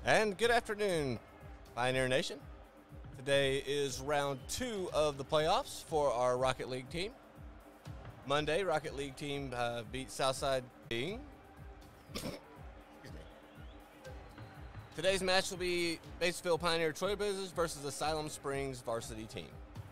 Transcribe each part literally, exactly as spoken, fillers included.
And good afternoon, Pioneer Nation. Today is round two of the playoffs for our Rocket League team. Monday, Rocket League team uh, beat Southside King. Today's match will be Batesville Pioneer Trailblazers versus the Siloam Springs Varsity team.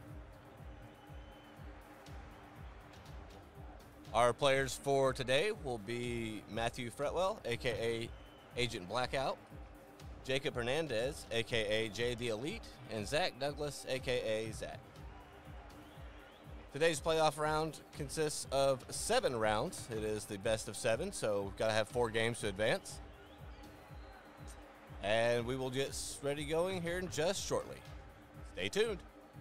Our players for today will be Matthew Fretwell, aka Agent Blackout, Jacob Hernandez, aka Jay the Elite, and Zach Douglas, aka Zach. Today's playoff round consists of seven rounds. It is the best of seven, so we've got to have four games to advance. And we will get ready going here in just shortly. Stay tuned.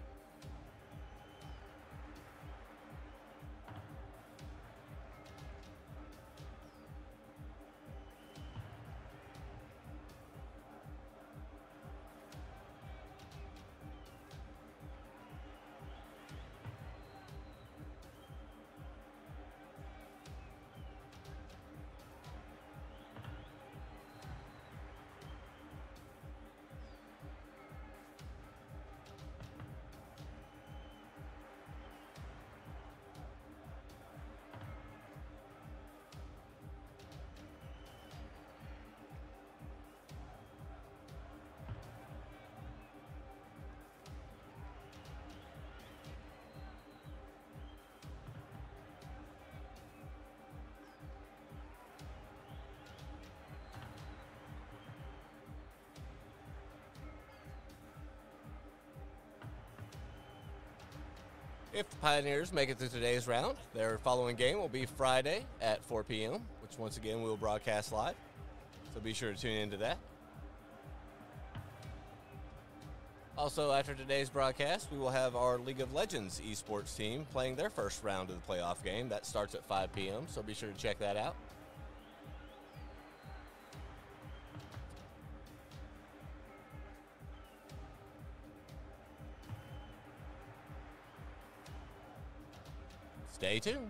If the Pioneers make it through today's round, their following game will be Friday at four p m, which once again we will broadcast live. So be sure to tune into that. Also, after today's broadcast, we will have our League of Legends eSports team playing their first round of the playoff game. That starts at five p m, so be sure to check that out. Stay tuned.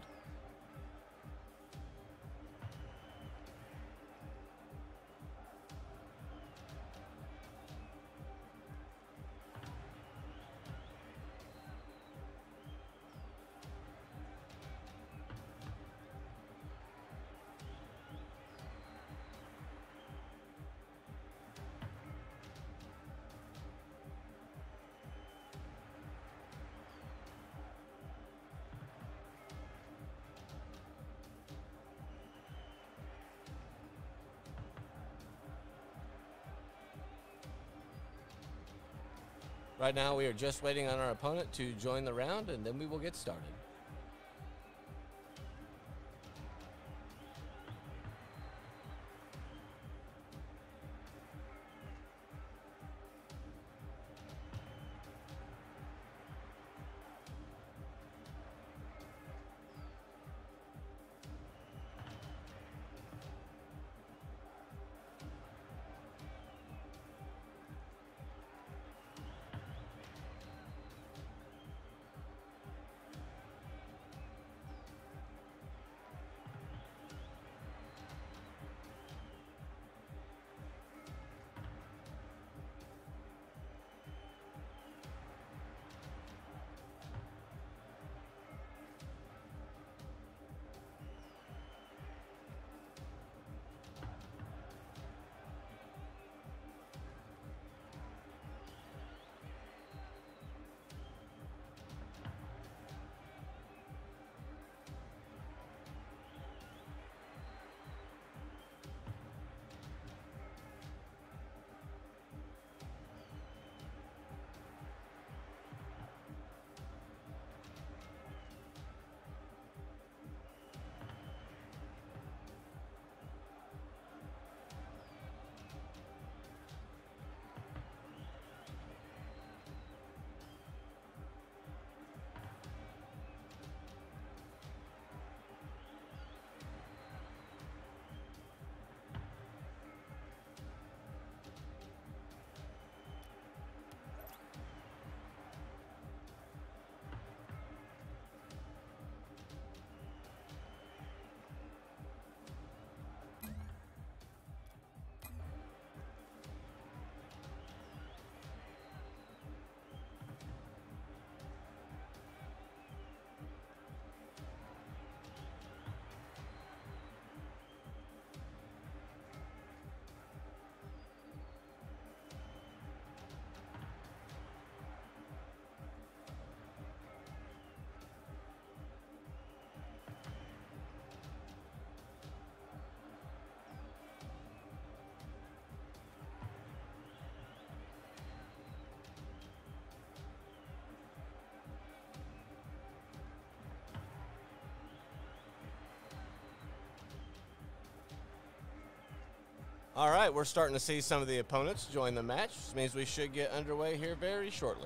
Right now, we are just waiting on our opponent to join the round, and then we will get started. All right, we're starting to see some of the opponents join the match. This means we should get underway here very shortly.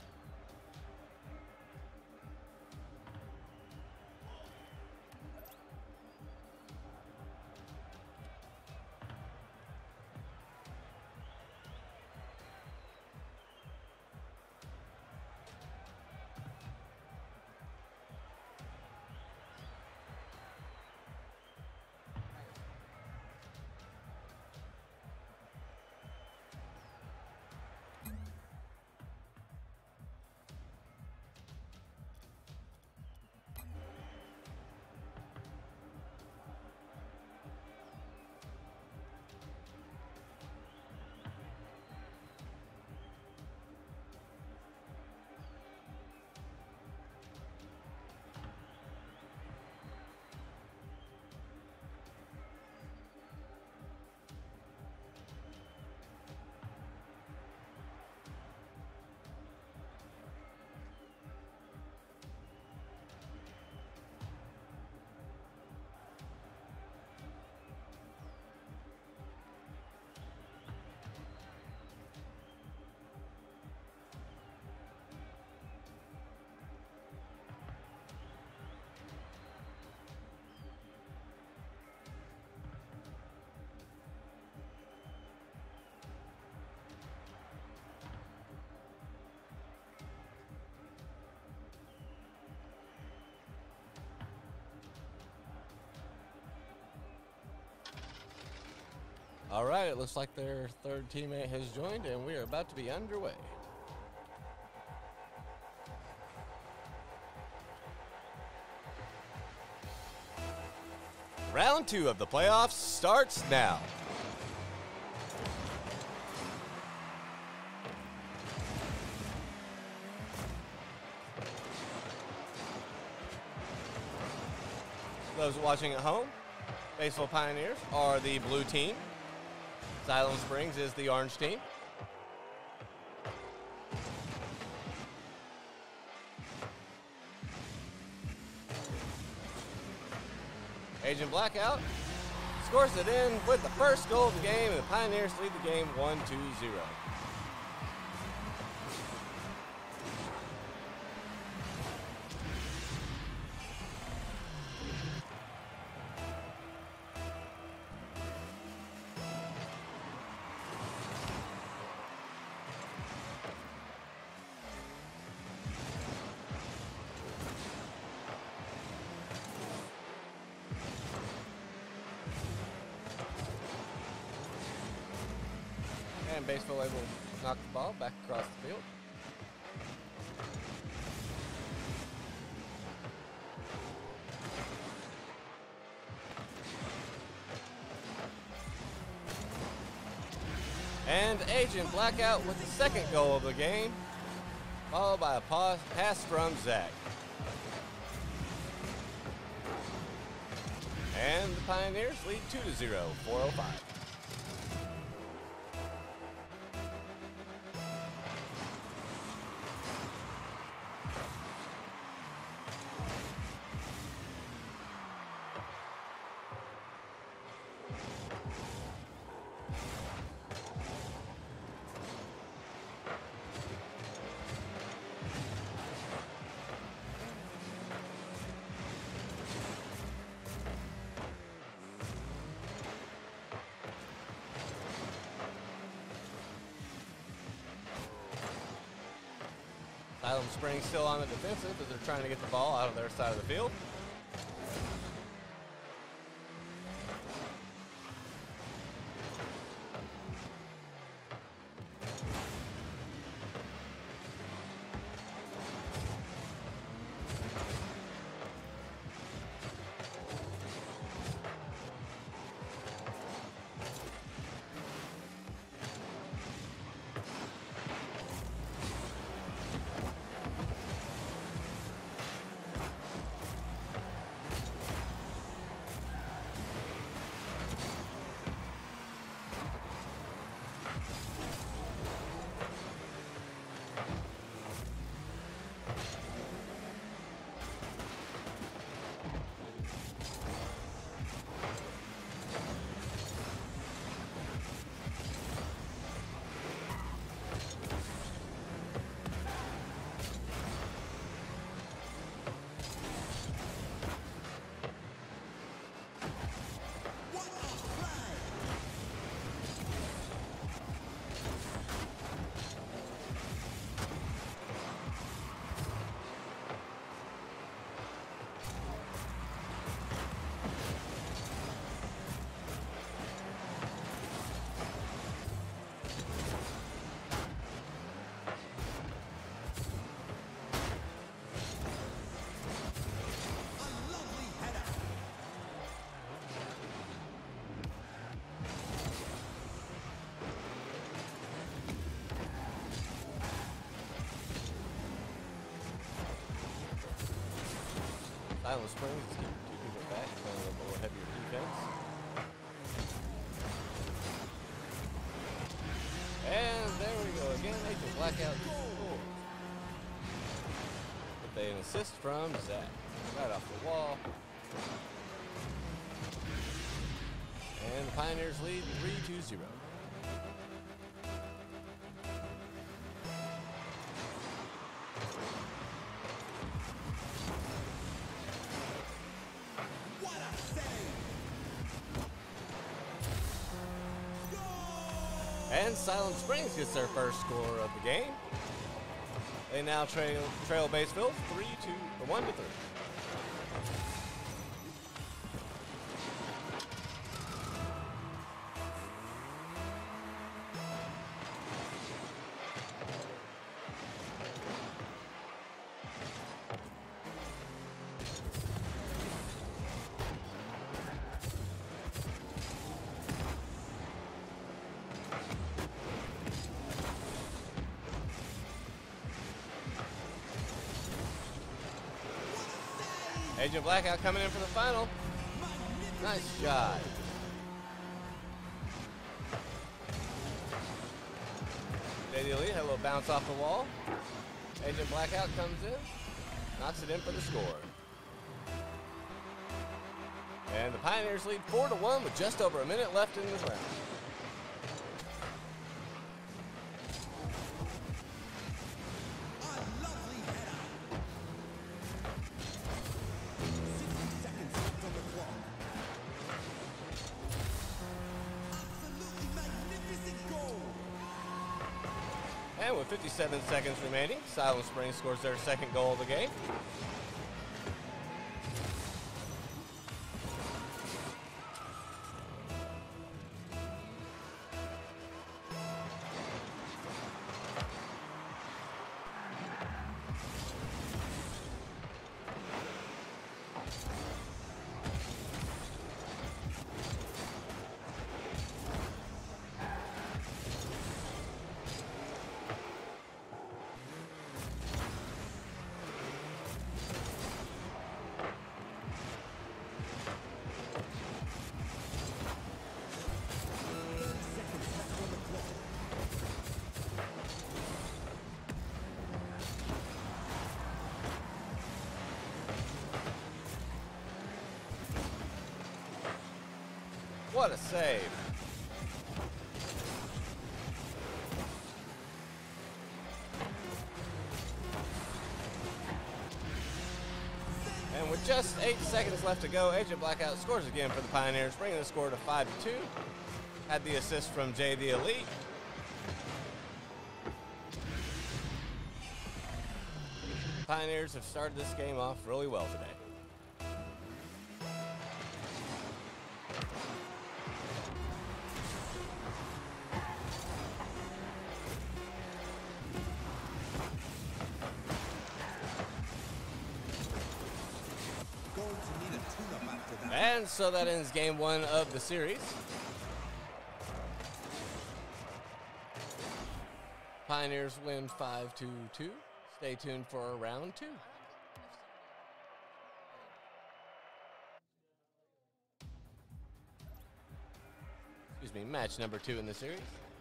All right, it looks like their third teammate has joined, and we are about to be underway. Round two of the playoffs starts now. Those watching at home, Batesville Pioneers are the blue team. Siloam Springs is the orange team. Agent Blackout scores it in with the first goal of the game, and the Pioneers lead the game one to zero. And Batesville able to knock the ball back across the field. And Agent Blackout with the second goal of the game, followed by a pass from Zach. And the Pioneers lead two to zero, four oh five. Siloam Springs still on the defensive as they're trying to get the ball out of their side of the field. Siloam Springs is keeping two people back, playing a little heavier defense. And there we go again. Agent Blackout scores. With an assist from Zach. Right off the wall. And the Pioneers lead three to zero. And Siloam Springs gets their first score of the game. They now trail trail Batesville three to or one to three. Agent Blackout coming in for the final. Nice shot. J D Elite had a little bounce off the wall. Agent Blackout comes in, knocks it in for the score. And the Pioneers lead four to one with just over a minute left in this round. And with fifty-seven seconds remaining, Siloam Springs scores their second goal of the game. What a save. And with just eight seconds left to go, Agent Blackout scores again for the Pioneers, bringing the score to five to two. Had the assist from J D Elite. Pioneers have started this game off really well today. And so that ends game one of the series. Pioneers win five to two. Stay tuned for round two. Excuse me, match number two in the series.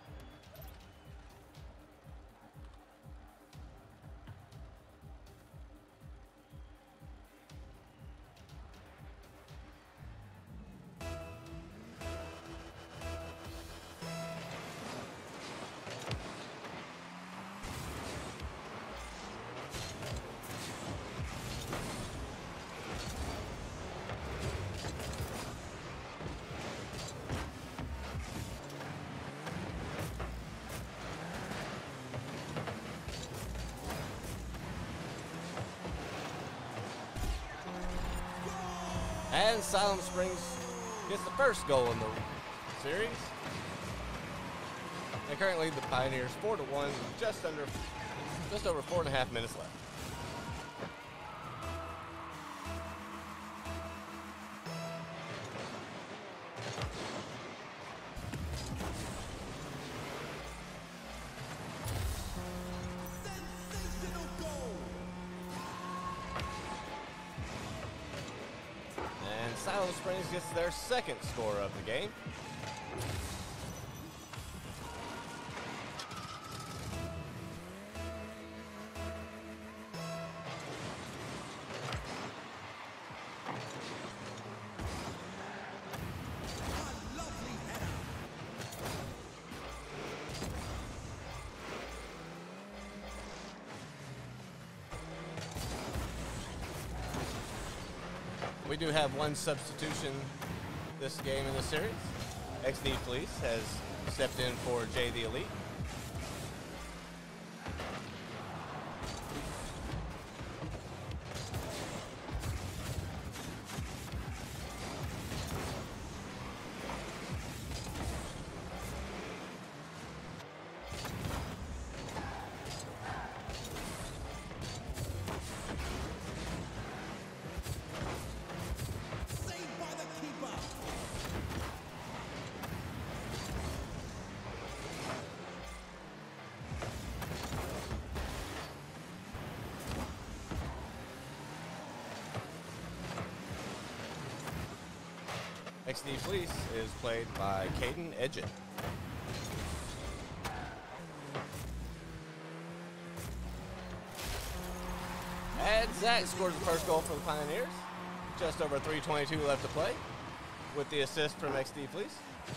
And Siloam Springs gets the first goal in the series. And currently the Pioneers four to one, just under, just over four and a half minutes left. Siloam Springs gets their second score of the game. We do have one substitution this game in the series. X D Fleece has stepped in for Jay the Elite. X D Fleece is played by Caden Edgett. And Zach scores the first goal for the Pioneers. Just over three twenty-two left to play with the assist from X D Fleece.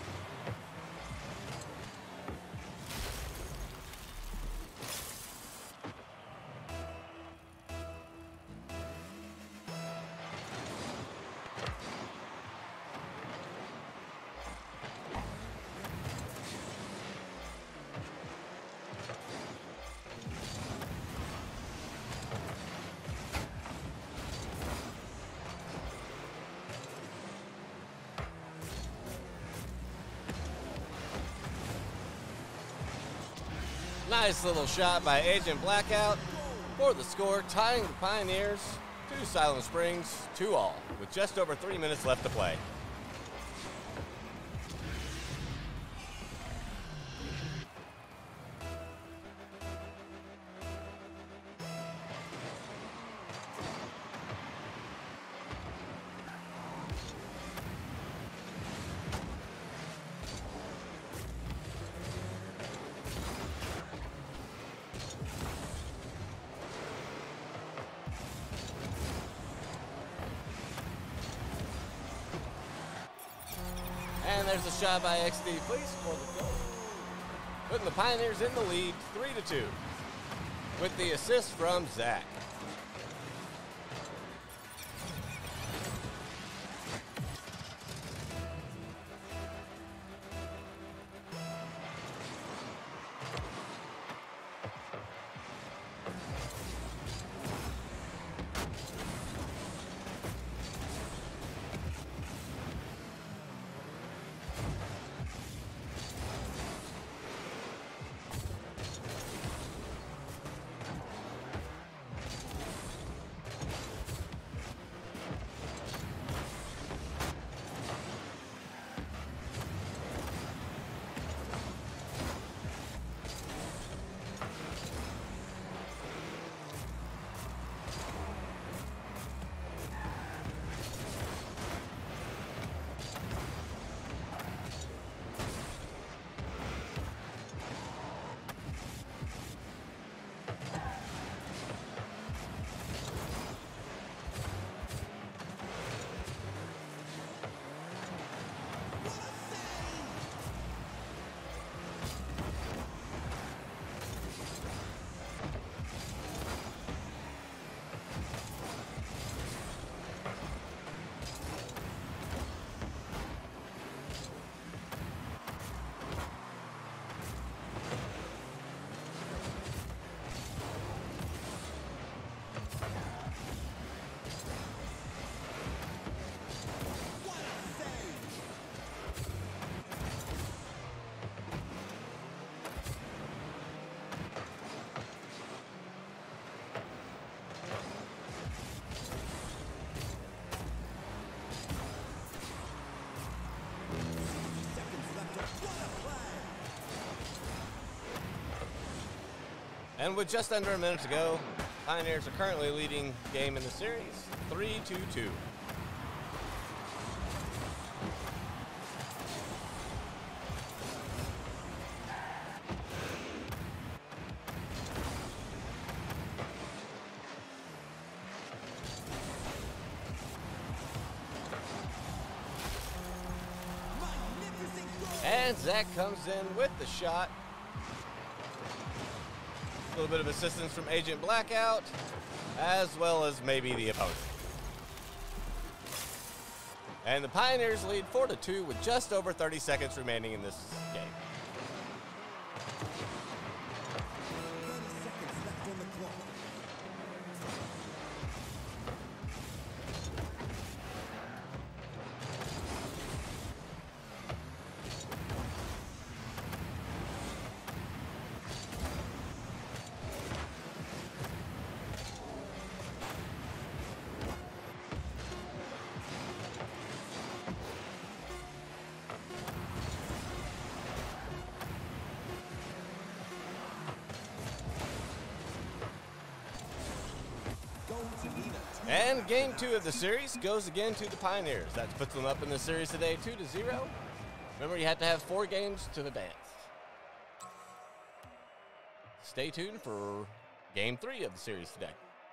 Nice little shot by Agent Blackout for the score, tying the Pioneers to Siloam Springs two all with just over three minutes left to play. And there's a shot by X D Fleece for the goal, putting the Pioneers in the lead three to two with the assist from Zach. And with just under a minute to go, Pioneers are currently leading game in the series, three to two. And Zach comes in with the shot. A little bit of assistance from Agent Blackout, as well as maybe the opponent. And the Pioneers lead four to two with just over thirty seconds remaining in this game. And game two of the series goes again to the Pioneers. That puts them up in the series today, two to zero. Remember, you had to have four games to advance. Stay tuned for game three of the series today.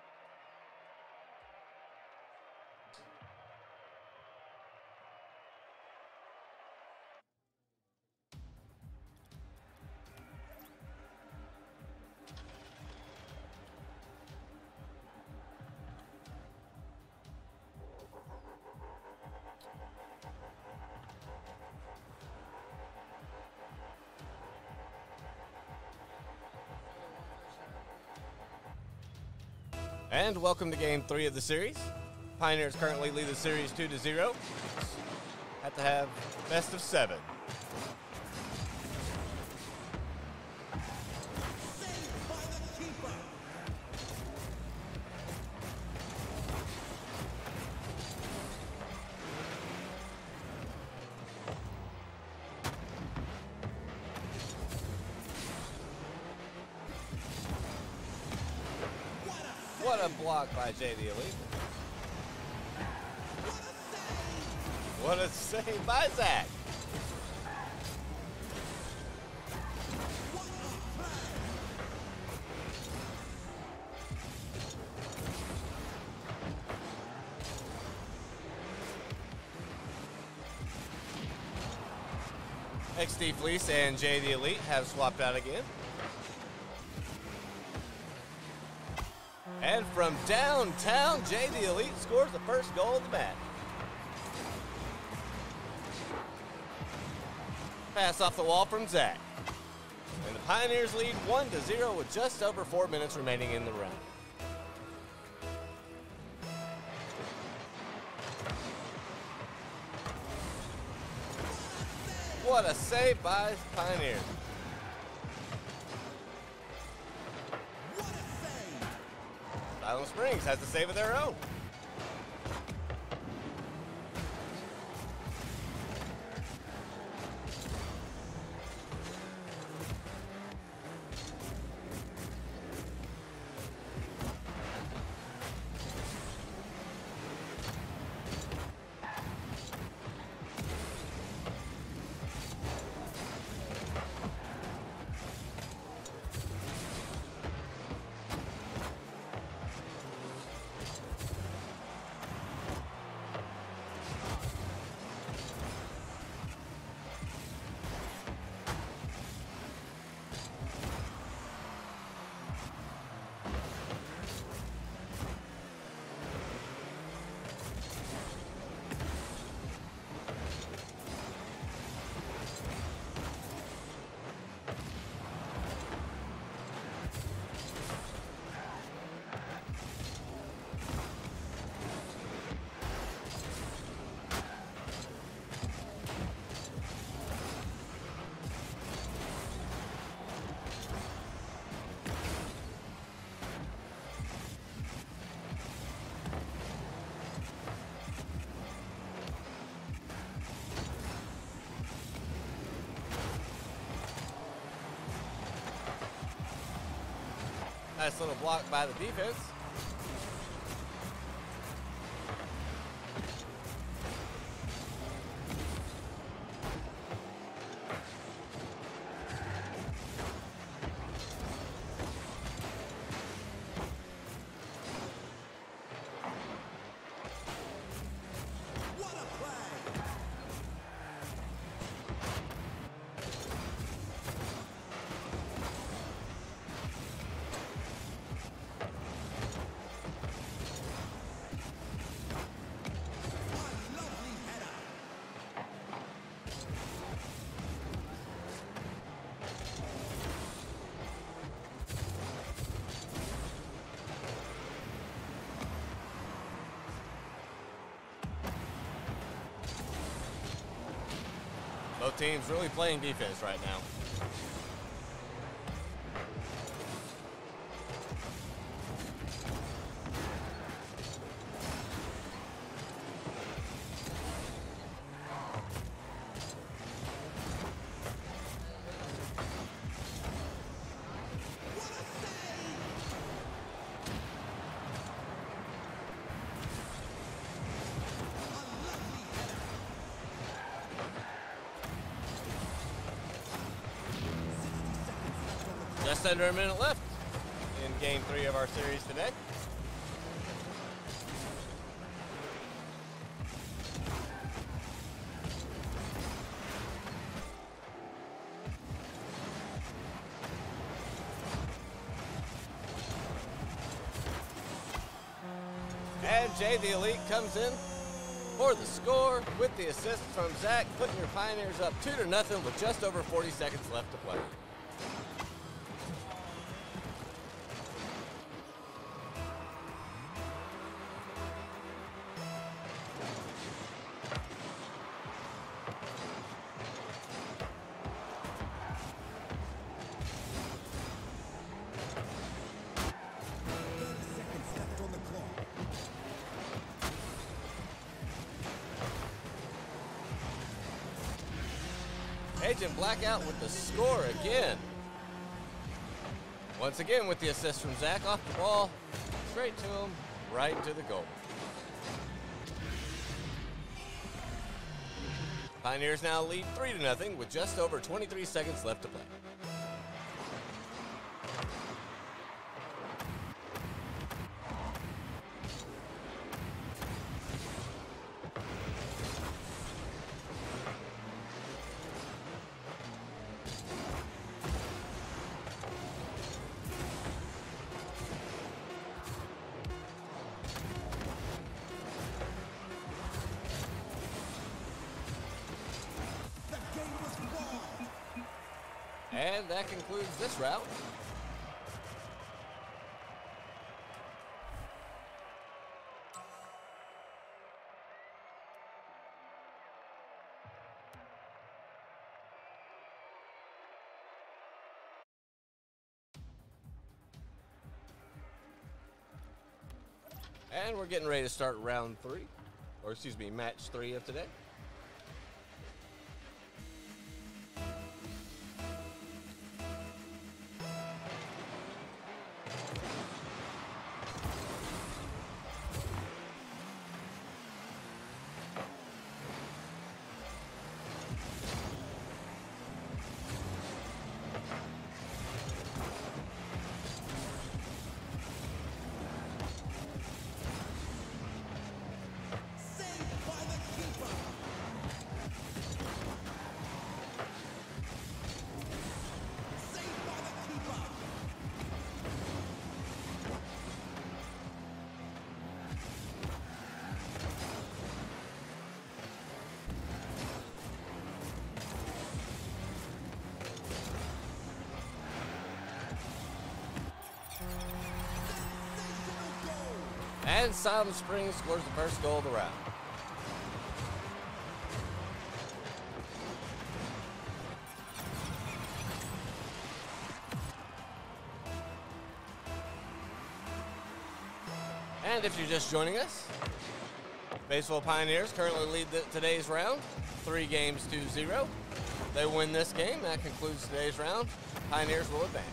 And welcome to game three of the series. Pioneers currently lead the series two to zero. Have to have best of seven. What a block by Jay the Elite. What a save by Zach. X D Fleece and Jay the Elite have swapped out again. And from downtown, Jay the Elite scores the first goal of the match. Pass off the wall from Zach. And the Pioneers lead one to zero with just over four minutes remaining in the round. What a save by Pioneers. Siloam Springs has the save of their own. Nice little block by the defense. Both teams really playing defense right now. Just under a minute left in game three of our series today. And Jay the Elite comes in for the score with the assist from Zach, putting your Pioneers up two to nothing with just over forty seconds left to play. Agent Blackout with the score again. Once again with the assist from Zach off the ball, straight to him, right to the goal. Pioneers now lead three to nothing with just over twenty-three seconds left to play. And that concludes this route. And we're getting ready to start round three, or excuse me, match three of today. And Siloam Springs scores the first goal of the round. And if you're just joining us, Batesville Pioneers currently lead the, today's round, three games to zero. They win this game, that concludes today's round. Pioneers will advance.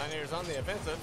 Pioneers on the offensive.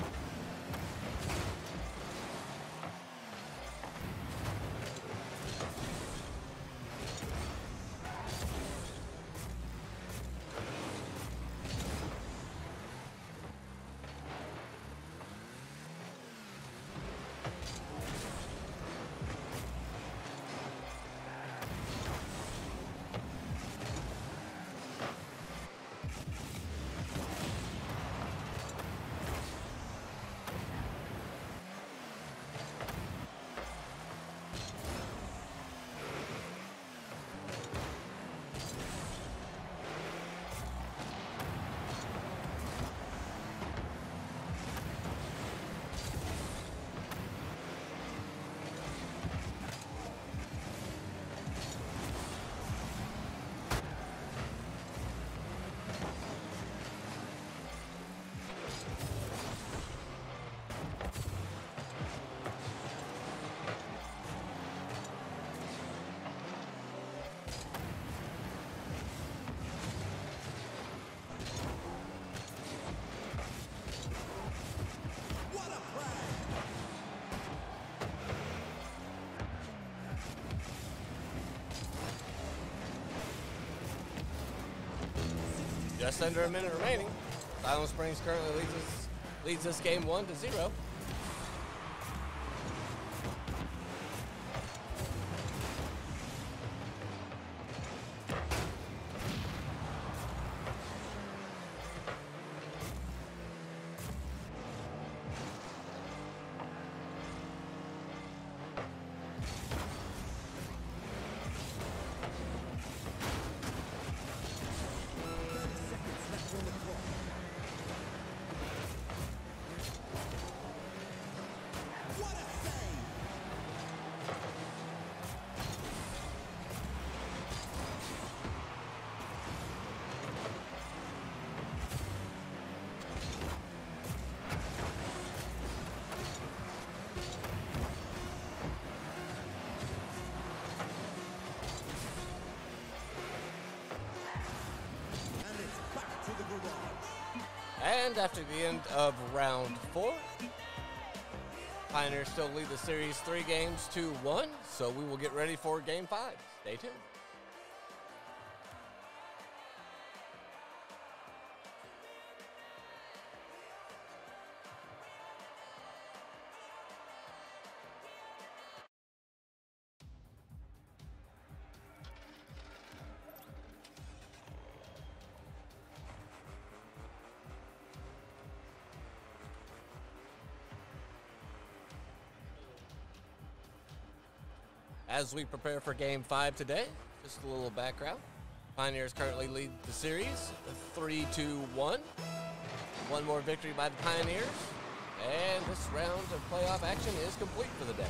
Just under a minute remaining. Siloam Springs currently leads us, leads this game one to zero. And after the end of round four, Pioneers still lead the series three games to one, so we will get ready for game five. Stay tuned. As we prepare for game five today, just a little background. Pioneers currently lead the series three to one. One more victory by the Pioneers, and this round of playoff action is complete for the day.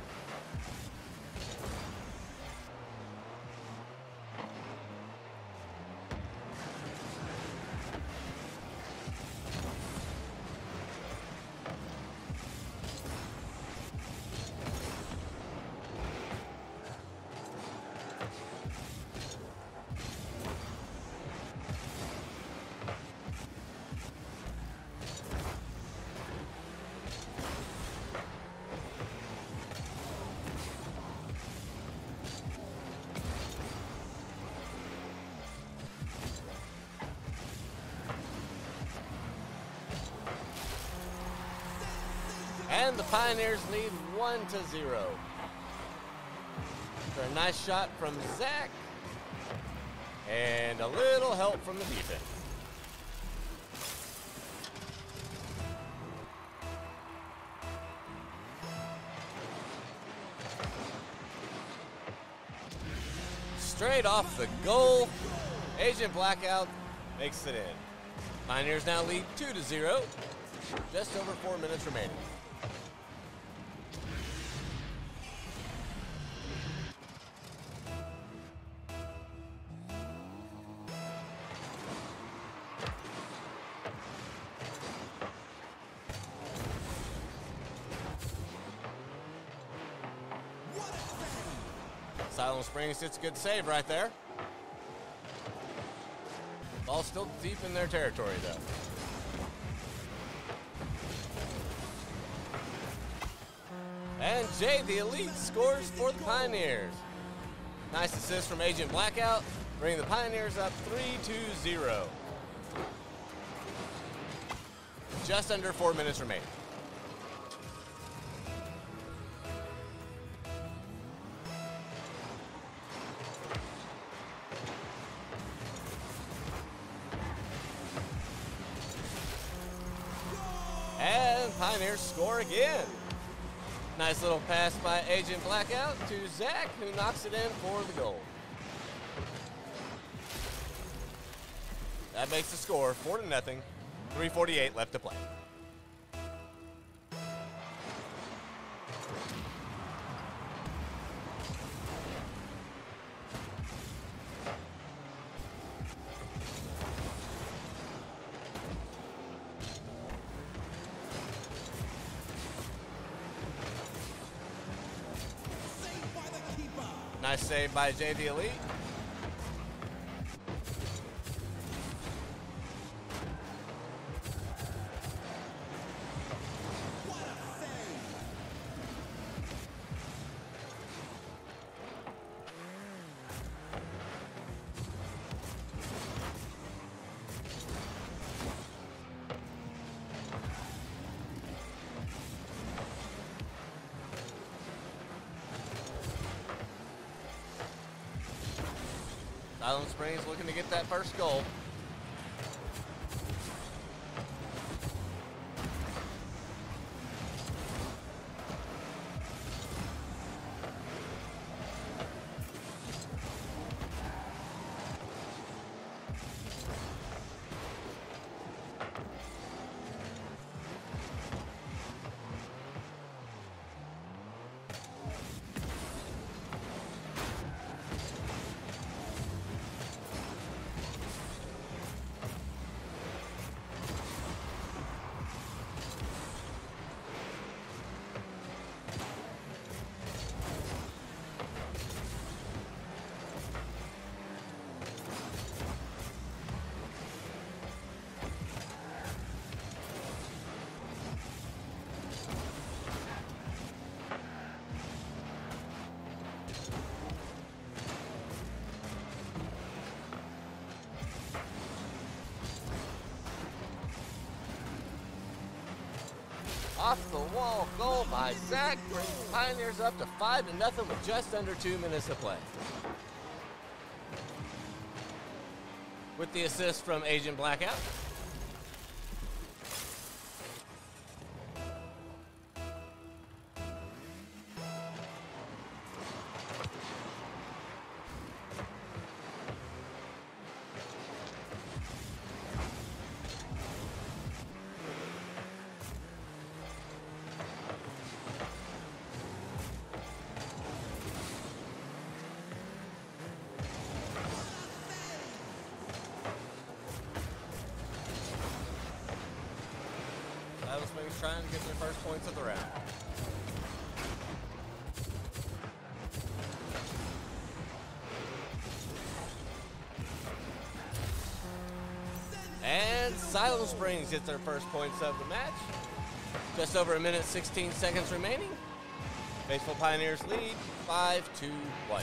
And the Pioneers lead one to zero. For a nice shot from Zach. And a little help from the defense. Straight off the goal, Agent Blackout makes it in. Pioneers now lead two to zero. Just over four minutes remaining. Siloam Springs gets a good save right there. Ball still deep in their territory, though. And Jay, the Elite, scores for the Pioneers. Nice assist from Agent Blackout, bringing the Pioneers up three to zero. Just under four minutes remaining. And Pioneers score again. Nice little pass by Agent Blackout to Zach, who knocks it in for the goal. That makes the score four to nothing. three forty-eight left to play. Nice save by Jay the Elite. Siloam Springs looking to get that first goal. Off the wall goal by Zach brings Pioneers up to five to nothing with just under two minutes to play. With the assist from Agent Blackout. Siloam trying to get their first points of the round. And Siloam Springs gets their first points of the match. Just over a minute, sixteen seconds remaining. Batesville Pioneers lead five to one.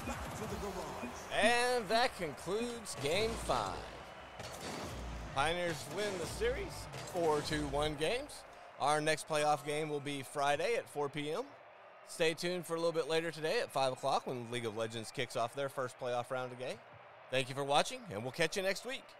And that concludes game five. Pioneers win the series, four two one games. Our next playoff game will be Friday at four p m Stay tuned for a little bit later today at five o'clock when League of Legends kicks off their first playoff round again. Thank you for watching, and we'll catch you next week.